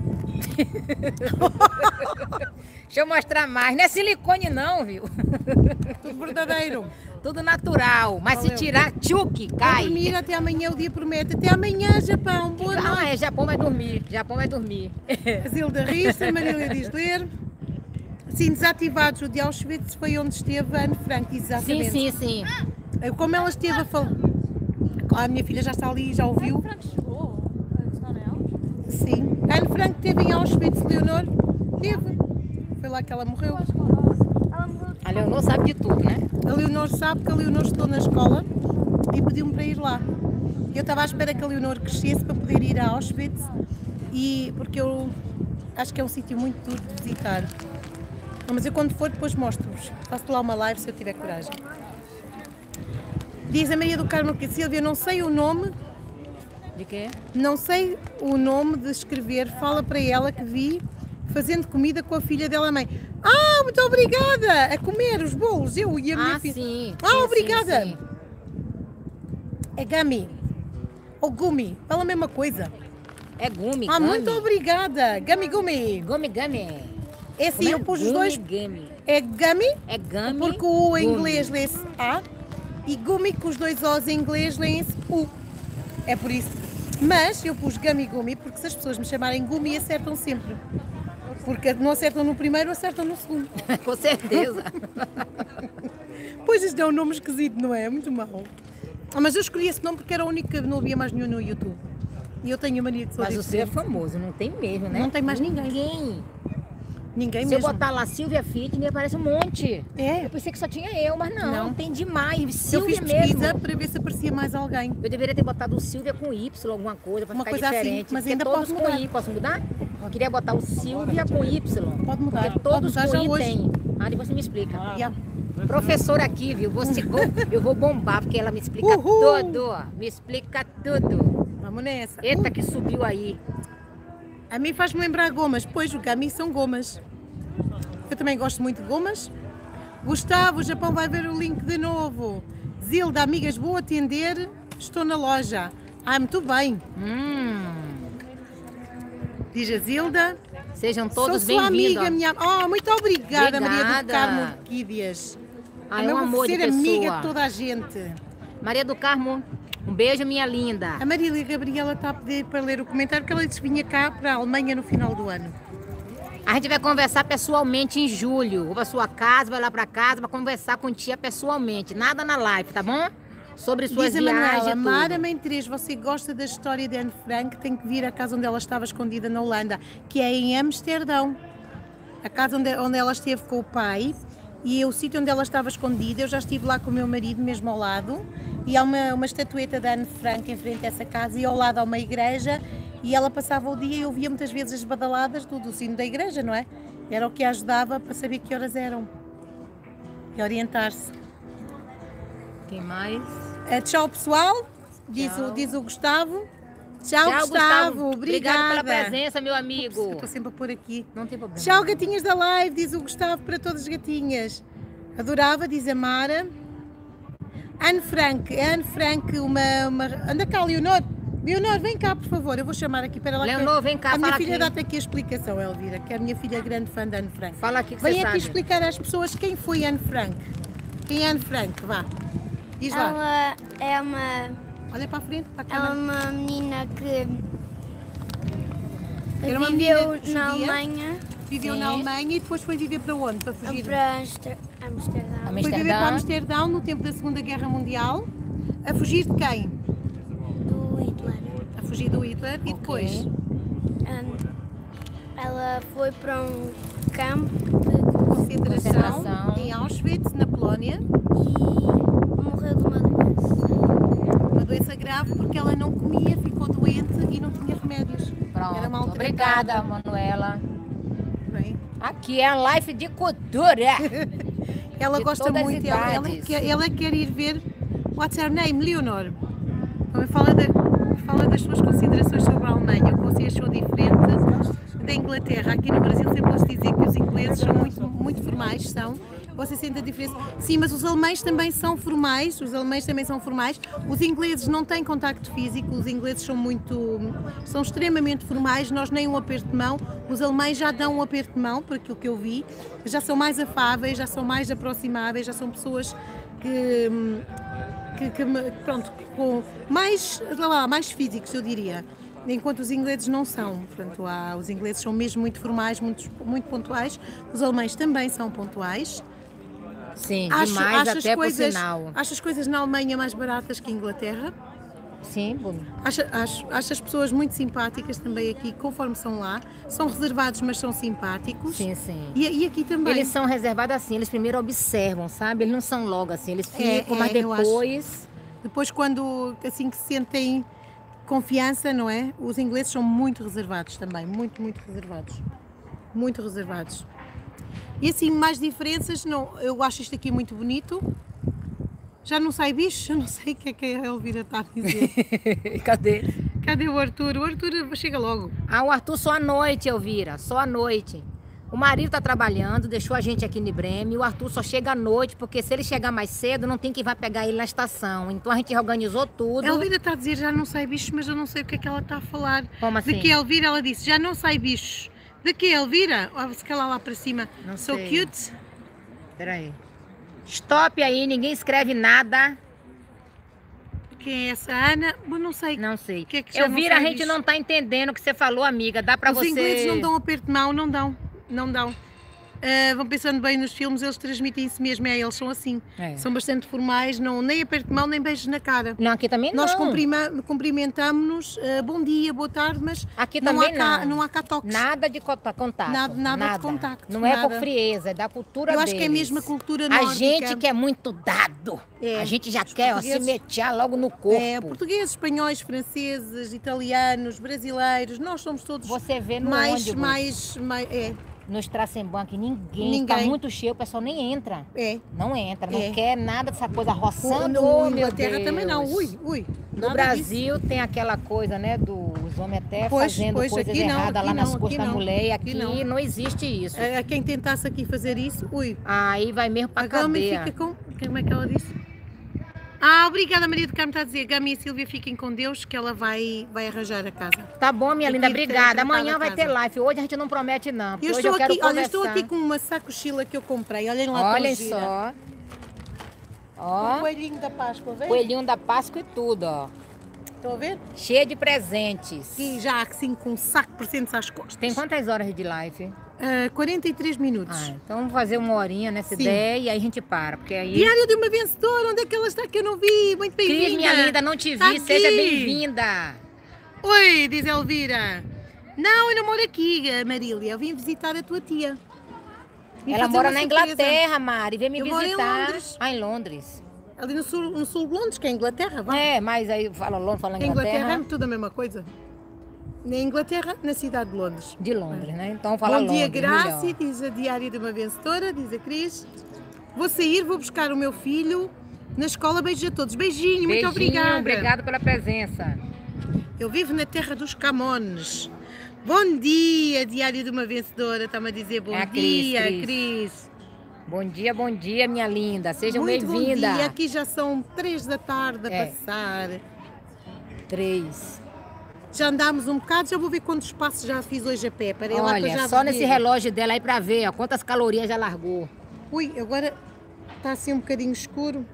Deixa eu mostrar mais, não é silicone não, viu? Tudo verdadeiro. Tudo natural, mas Valeu. se tirar, tchuque, Vai cai. dormir até amanhã, o dia promete. Até amanhã, Japão. Boa Ah, noite. é, Japão vai dormir, Japão vai dormir. A Zilda ri-se, a Marília diz ler. Sim, desativados, o de Auschwitz foi onde esteve a Anne Frank, Sim, exatamente. sim, sim. Como ela esteve a falar. A minha filha já está ali, já ouviu. Frank chegou. Está nela? Sim. A Anne Frank esteve em Auschwitz, Leonor. Teve. Foi lá que ela morreu. Ela morreu. A Leonor sabe de tudo, né? A Leonor sabe que a Leonor estudou na escola e pediu-me para ir lá. Eu estava à espera que a Leonor crescesse para poder ir a Auschwitz, porque eu acho que é um sítio muito duro de visitar. Mas eu quando for depois mostro-vos. Faço lá uma live se eu tiver coragem. Diz a Maria do Carmo que Silvia, não sei o nome, De quê? não sei o nome de escrever, fala para ela que vi fazendo comida com a filha dela mãe. Ah, muito obrigada! A comer os bolos, eu e a minha Ah, filha. sim. Ah, sim, obrigada! sim, sim. É gummy. Ou gumi, fala a mesma coisa. É gumi, Ah, gummy. muito obrigada! Gummy, gummy. Gummy, gummy. Esse Como é? eu pus os dois. Gummy. É gummy, É gummy. porque o em gummy. inglês lê-se A. E gummy, com os dois O's em inglês, leem-se U. É por isso. Mas eu pus gummy, gummy, porque se as pessoas me chamarem gummy, acertam sempre. Porque não acertam no primeiro, acertam no segundo. Com certeza. Pois isto é um nome esquisito, não é? É muito mau. Ah, mas eu escolhi esse nome porque era o único que não havia mais nenhum no YouTube. E eu tenho a mania de sou Mas o seu é diferente. famoso, não tem mesmo, né? Não tem mais ninguém. Ninguém Se eu mesmo. botar lá Silvia Fitness, aparece um monte. É. Eu pensei que só tinha eu, mas não, Não. tem demais. Eu Silvia fiz pesquisa mesmo. para ver se aparecia mais alguém. Eu deveria ter botado o Silvia com Y, alguma coisa, pra Uma ficar coisa assim, diferente. mas porque ainda todos posso com mudar. I. Posso mudar? Eu queria botar o Silvia com Y. Pode mudar. Porque Pode todos mudar com já I hoje. tem. Ah, depois você me explica. Yeah. Professora aqui, viu? Eu vou bombar, porque ela me explica Uhul. tudo. Me explica tudo. Vamos nessa. Eita, que subiu aí. A mim faz-me lembrar gomas. Pois, o gummy são gomas. Eu também gosto muito de gomas. Gustavo, o Japão vai ver o link de novo. Zilda, amigas, vou atender. Estou na loja. Ah, muito bem. Diz a Zilda. Sejam todos Sou sua bem-vindos. amiga, minha... Oh, muito obrigada, Maria do Obrigada. Carmo Orquídeas. Ai, Eu um vou amor de ser amiga pessoa. de toda a gente. Maria do Carmo, um beijo, minha linda. A Marília Gabriela está a pedir para ler o comentário porque ela disse que vinha cá para a Alemanha no final do ano. A gente vai conversar pessoalmente em julho. Vou pra sua casa, vai lá pra casa pra conversar com tia pessoalmente. Nada na live, tá bom? Sobre suas Diz a viagens Manuela, e tudo. Mara Mãe Teresa, você gosta da história de Anne Frank, tem que vir à casa onde ela estava escondida na Holanda, que é em Amsterdão. A casa onde ela esteve com o pai e o sítio onde ela estava escondida. Eu já estive lá com o meu marido, mesmo ao lado, e há uma estatueta da Anne Frank em frente a essa casa e ao lado há uma igreja. E ela passava o dia e ouvia muitas vezes as badaladas do sino da igreja, não é? Era o que a ajudava para saber que horas eram e orientar-se. Quem mais? Tchau, pessoal, diz o Gustavo. Tchau, Gustavo. Obrigada. Obrigado pela presença, meu amigo. Estou sempre a pôr aqui. Não tem problema. Tchau, gatinhas da live, diz o Gustavo para todas as gatinhas. Adorava, diz a Mara. Anne Frank, uma... Anda cá, Leonor. Leonor, vem cá, por favor. Eu vou chamar aqui para ela. Leonor, vem cá, a minha fala filha aqui. dá-te aqui a explicação, Elvira, que a minha filha é grande fã da Anne Frank. Fala aqui que Vem você aqui sabe. explicar às pessoas quem foi Anne Frank. Quem é Anne Frank? Vá. Diz lá. Ela é uma, Olha para a frente, para a ela é câmera. uma menina que Era uma viveu menina na judia, Alemanha viveu na Alemanha e depois foi viver para onde? Para fugir? para Amsterdão. Foi viver para Amsterdão no tempo da Segunda Guerra Mundial. A fugir de quem? Do Hitler. A fugir do Hitler. E depois? Ela foi para um campo Concentração Concentração. em Auschwitz, na Polónia. e morreu de uma doença. Uma doença porque ela não comia, ficou doente e não tinha remédios. Pronto. Era maltratada. Obrigada, Manuela. Bem, Aqui é a live de cultura. ela De gosta todas as muito, idades. ela quer ir ver. What's her name? Leonor. Também fala das suas considerações sobre a Alemanha, o que vocês são diferentes da Inglaterra. Aqui no Brasil sempre posso dizer que os ingleses são muito formais, são. Você sente a diferença? Sim, mas os alemães também são formais, Os ingleses não têm contacto físico, os ingleses são extremamente formais, nós nem um aperto de mão. Os alemães já dão um aperto de mão, por aquilo que eu vi, já são mais afáveis, já são mais aproximáveis, já são pessoas pronto, com mais físicos, eu diria. Enquanto os ingleses não são. Portanto, os ingleses são mesmo muito formais, muito pontuais. Os alemães também são pontuais. Sim, demais até por sinal. Acho as coisas na Alemanha mais baratas que em Inglaterra. Sim, bom. Acho as pessoas muito simpáticas também aqui, conforme são lá. São reservados, mas são simpáticos. Sim, sim. E aqui também. Eles são reservados assim, eles primeiro observam, sabe? Eles não são logo assim, eles ficam, mas depois... Depois, quando assim que sentem confiança, não é? Os ingleses são muito reservados também, muito reservados. Muito reservados. E assim, mais diferenças, não, eu acho isto aqui muito bonito. Já não sai bicho, eu não sei o que a Elvira está a dizer. Cadê? Cadê o Arthur? O Arthur chega logo. O Arthur só à noite, Elvira, só à noite. O marido está trabalhando, deixou a gente aqui em Breme, o Arthur só chega à noite, porque se ele chegar mais cedo, não tem quem vai pegar ele na estação. Então a gente organizou tudo. A Elvira está a dizer já não sai bicho, mas eu não sei o que é que ela está a falar. Como assim? De que Elvira, ela disse, já não sai bicho. De que Elvira? Ou se calhar lá para cima. Não So sei. cute. Espera aí. Stop aí, ninguém escreve nada. Quem é essa Ana? Eu não sei. Não sei. Que é que já não Elvira, a sai gente bicho? não está entendendo o que você falou, amiga. Dá para Os você... ingleses não dão aperto de mão, não dão. Vão pensando bem nos filmes, eles transmitem-se mesmo, eles são assim. É. São bastante formais, nem aperto de mão, nem beijos na cara. Não, aqui também Nós não. cumprimentamos-nos, bom dia, boa tarde, mas Aqui não também há cá, não. não há cá toques. Nada de contato. Nada de contacto, Não é por nada. frieza, é da cultura Eu deles. acho que é mesmo a cultura A nórdica. gente que é muito dado. É. A gente já quer se portugueses- meter logo no corpo. Portugueses, espanhóis, franceses, italianos, brasileiros, nós somos todos Você vê no mais, ônibus, é, no Straßenbahn, ninguém. Tá muito cheio, o pessoal nem entra. é. Não entra, não É. quer nada dessa coisa roçando. No Oh, meu Inglaterra Deus. também não, ui. No nada disso. Brasil tem aquela coisa, né, dos homens até Pois, fazendo coisas aqui não, erradas aqui lá nas não, costas aqui da não, mulher. E aqui aqui não. não existe isso. A quem tentasse aqui fazer isso, Aí vai mesmo pra a Gami cadeia. fica com... Como é que ela disse? Obrigada, Maria do Carmo está a dizer. Gami e Silvia fiquem com Deus, que ela vai arranjar a casa. Tá bom, minha Tem linda, que ir obrigada. tratar Amanhã da vai casa. ter live. Hoje a gente não promete, não. Porque Eu hoje estou eu quero aqui, olha, conversar. estou aqui com uma sacochila que eu comprei. Olhem lá, Olhem tão gira. só. O Ó, coelhinho da Páscoa, vem? coelhinho da Páscoa e tudo, ó. Estão a ver? Cheio de presentes. E já assim com um saco de presentes às costas. Tem quantas horas de live? 43 minutos. Então vamos fazer uma horinha nessa Sim. ideia e aí a gente para. Porque aí... Diário de uma vencedora, onde é que ela está que eu não vi? Muito bem-vinda. Cris, minha linda, não te vi. Está aqui. Seja bem-vinda. Oi, diz Elvira. Não, eu não moro aqui, Marília. Eu vim visitar a tua tia. Vim Ela fazer mora uma na surpresa. Inglaterra, Mari. Vem me Eu moro em visitar. Londres. Em Londres. Ali no sul de Londres, que é Inglaterra, vai. É, mas aí fala Londres, fala A Inglaterra Inglaterra. é tudo a mesma coisa. Na Inglaterra, na cidade de Londres. De Londres, né? Então fala Bom dia, Londres, Graça, melhor. diz a Diário de uma Vencedora, diz a Cris. Vou sair, vou buscar o meu filho na escola. Beijos a todos. Beijinho, muito Beijinho, obrigada. obrigado pela presença. Eu vivo na terra dos Camões. Bom dia, Diário de uma Vencedora. Está-me a dizer bom É a Cris, dia, Cris. Cris. Bom dia, minha linda. Sejam Muito bom bem-vindas. dia. Aqui já são 3 da tarde a É. passar. 3. Já andámos um bocado, já vou ver quantos passos já fiz hoje a pé. Parei lá que eu Olha, já só vos nesse digo. relógio dela aí pra ver, ó, quantas calorias já largou. Ui, agora está assim um bocadinho escuro.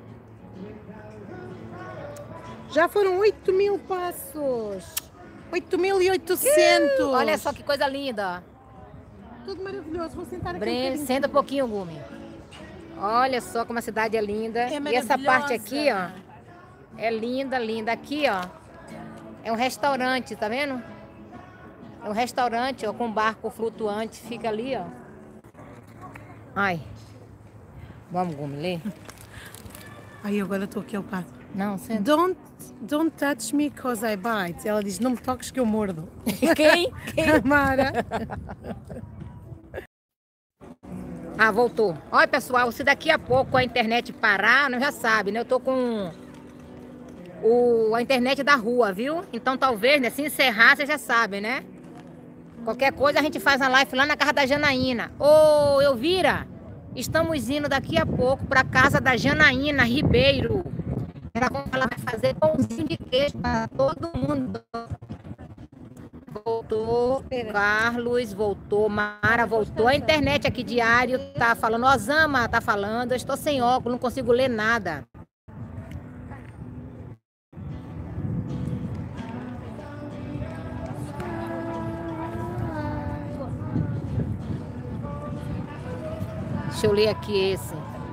Já foram 8.000 passos. 8.800. Olha só que coisa linda, Tudo maravilhoso. Vou sentar ó. aqui um Breno, bocadinho. senta um pouquinho, Gumi. Olha só como a cidade é linda. É E essa parte aqui, ó, maravilhosa. é linda, linda. Aqui, ó, é um restaurante, tá vendo? É um restaurante, ó, com barco flutuante. Fica ali, ó. Ai. Vamos, Gumi, ler? Aí agora estou aqui ao pé. Não, senta. Don't touch me cause I bite. Ela diz, não me toques que eu mordo. Quem? A Mara. Ah, voltou. Olha, pessoal, se daqui a pouco a internet parar, não já sabe, né? Eu tô com a internet da rua, viu? Então talvez, né, se encerrar, vocês já sabem, né? Qualquer coisa a gente faz a live lá na casa da Janaína. Ô, Elvira, estamos indo daqui a pouco para casa da Janaína Ribeiro. Ela vai fazer pãozinho de queijo para todo mundo. Voltou, Carlos, voltou, Mara, voltou. A internet aqui diário tá falando, Osama tá falando, eu estou sem óculos, não consigo ler nada. Deixa eu ler aqui esse.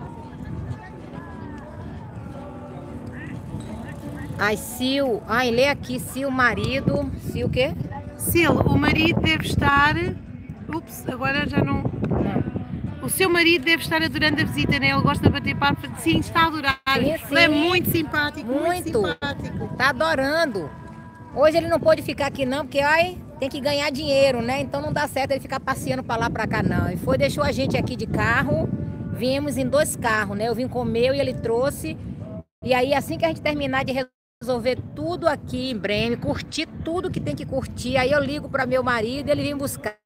Ai, Sil. Ai, lê aqui, Sil, marido. Sil o quê? Sil, o marido deve estar... Ups, agora já não... O seu marido deve estar adorando a visita, né? Ele gosta de bater papo. Sim, está a adorar. Sim, sim. Ele é muito simpático, muito simpático. Tá adorando. Hoje ele não pôde ficar aqui não, porque ai, tem que ganhar dinheiro, né? Então não dá certo ele ficar passeando pra lá, pra cá, não. E foi, deixou a gente aqui de carro. Viemos em 2 carros, né? Eu vim com o meu e ele trouxe. E aí, assim que a gente terminar de resolver tudo aqui em Breme, curtir tudo que tem que curtir, aí eu ligo para meu marido e ele vem buscar.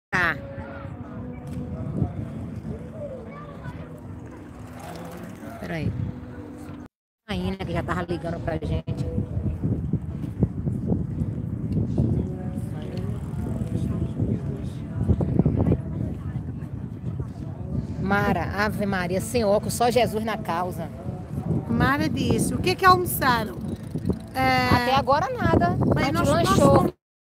Peraí. Ainda que já tava ligando pra gente. Mara, Ave Maria, sem óculos, só Jesus na causa. Mara disse, o que é que almoçaram? Até agora nada. Bem, nós lanchou.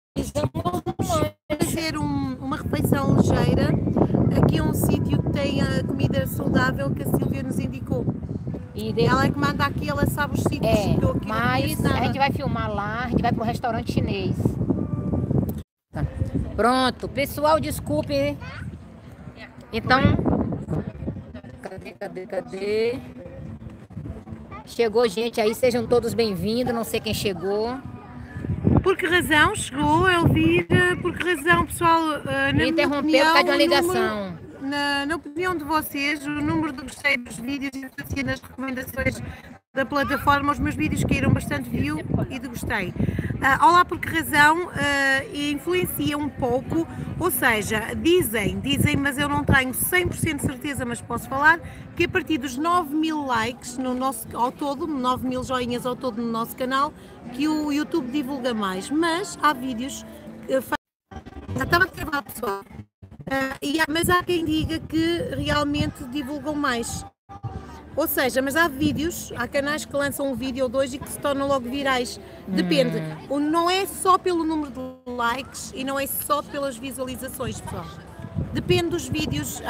Fazer uma refeição ligeira. Aqui é um sítio que tem a comida saudável que a Silvia nos indicou. E ela é que manda aqui, ela sabe os sítios que eu aqui mas a gente vai filmar lá, a gente vai pro restaurante chinês. Tá. Pronto, pessoal, desculpe. Então, cadê? Chegou gente aí, sejam todos bem-vindos, não sei quem chegou. Por que razão chegou, Elvira? Por que razão, pessoal? Interrompeu por causa de uma ligação. Na opinião de vocês, o número de gostei dos vídeos e nas recomendações da plataforma, os meus vídeos caíram bastante view e de gostei. Olá, por que razão? Influencia um pouco, ou seja, dizem, mas eu não tenho 100% de certeza, mas posso falar, que a partir dos 9.000 likes no nosso, ao todo, 9.000 joinhas ao todo no nosso canal, que o YouTube divulga mais. Mas há vídeos que já estava a gravar, pessoal. Mas há quem diga que realmente divulgam mais. Ou seja, mas há vídeos, há canais que lançam um vídeo ou dois e que se tornam logo virais. Depende. Não é só pelo número de likes e não é só pelas visualizações, pessoal. Depende dos vídeos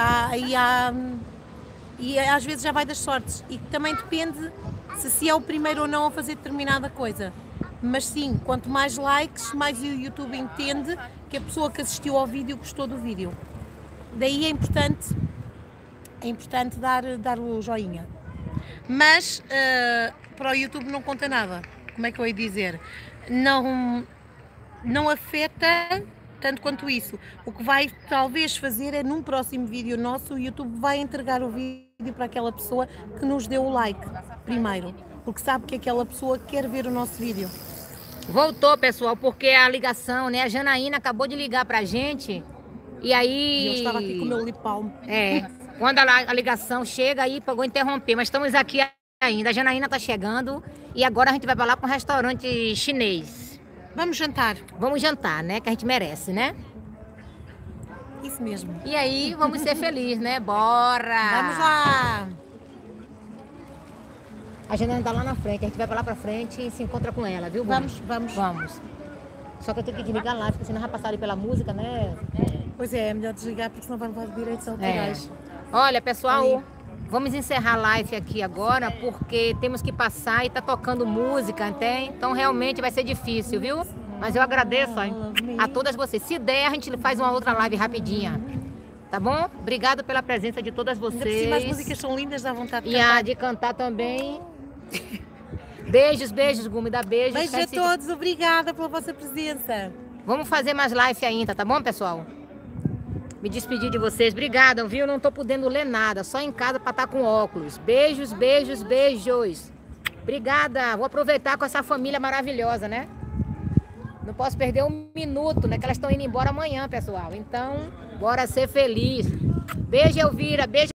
e às vezes já vai das sortes. E também depende se é o primeiro ou não a fazer determinada coisa. Mas sim, quanto mais likes, mais o YouTube entende que a pessoa que assistiu ao vídeo gostou do vídeo. Daí é importante dar o joinha. Mas para o YouTube não conta nada. Como é que eu ia dizer? Não afeta tanto quanto isso. O que vai talvez fazer é num próximo vídeo nosso, o YouTube vai entregar o vídeo para aquela pessoa que nos deu o like primeiro. Porque sabe que aquela pessoa quer ver o nosso vídeo. Voltou, pessoal, porque a ligação, né? A Janaína acabou de ligar pra gente. E aí... eu estava aqui com o meu lip balm. Quando a ligação chega aí, pagou interromper. Mas estamos aqui ainda. A Janaína tá chegando. E agora a gente vai pra lá para um restaurante chinês. Vamos jantar. Vamos jantar, né? Que a gente merece, né? Isso mesmo. E aí, vamos ser felizes, né? Bora! Vamos lá! A Janaína tá lá na frente. A gente vai pra lá pra frente e se encontra com ela, viu? Vamos. Só que eu tenho que desligar lá, porque senão vai passar ali pela música, né? Pois é melhor desligar, porque senão vai levar direitos autorais. Olha, pessoal, vamos encerrar a live aqui agora, porque temos que passar e tá tocando música, entende? Então realmente vai ser difícil, viu? Mas eu agradeço a todas vocês. Se der, a gente faz uma outra live rapidinha. Tá bom? Obrigado pela presença de todas vocês. As músicas são lindas, dá vontade de cantar. cantar. E a de cantar também. Beijos, beijos, Gumi, dá beijos. Beijos a todos, obrigada pela vossa presença. Vamos fazer mais live ainda, tá bom, pessoal? Me despedir de vocês. Obrigada, viu? Não tô podendo ler nada, só em casa para estar com óculos. Beijos, beijos, beijos. Obrigada. Vou aproveitar com essa família maravilhosa, né? Não posso perder um minuto, né? Que elas estão indo embora amanhã, pessoal. Então, bora ser feliz. Beijo, Elvira. Beijo.